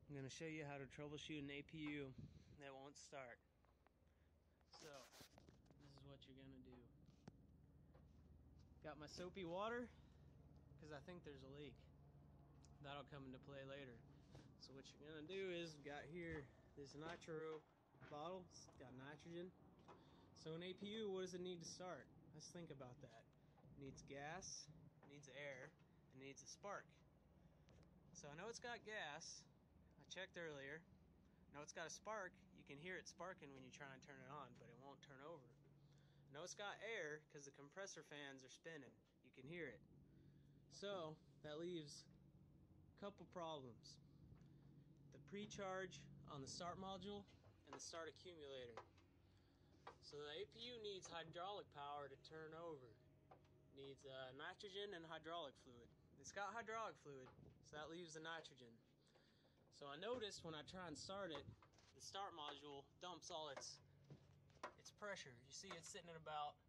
I'm going to show you how to troubleshoot an APU that won't start. So, this is what you're going to do. Got my soapy water, because I think there's a leak. That'll come into play later. So what you're going to do is, got here this nitro bottle. It's got nitrogen. So an APU, what does it need to start? Let's think about that. It needs gas, it needs air, and it needs a spark. So I know it's got gas. I checked earlier. I know it's got a spark. You can hear it sparking when you try and turn it on, but it won't turn over. I know it's got air because the compressor fans are spinning. You can hear it. So that leaves a couple problems. The pre-charge on the start module and the start accumulator. So the APU needs hydraulic power to turn over. It needs nitrogen and hydraulic fluid. It's got hydraulic fluid, so that leaves the nitrogen. So I noticed when I try and start it, the start module dumps all its pressure. You see it's sitting at about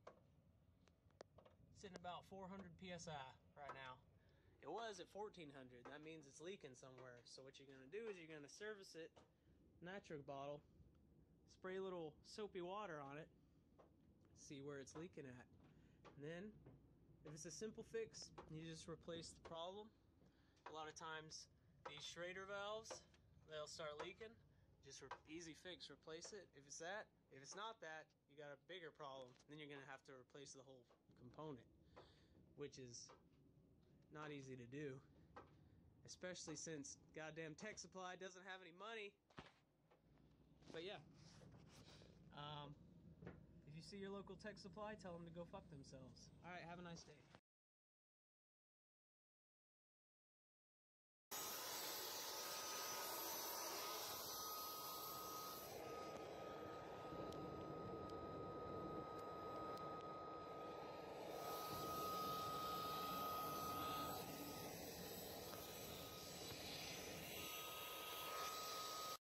400 psi right now. It was at 1400. That means it's leaking somewhere. So what you're going to do is you're going to service it, nitro bottle, spray a little soapy water on it, see where it's leaking at. And then, if it's a simple fix, you just replace the problem. A lot of times, these Schrader valves, they'll start leaking. Just easy fix, replace it. If it's not that, you got a bigger problem. Then you're gonna have to replace the whole component, which is not easy to do, especially since goddamn Tech Supply doesn't have any money. But yeah, if you see your local Tech Supply, tell them to go fuck themselves. All right, have a nice day.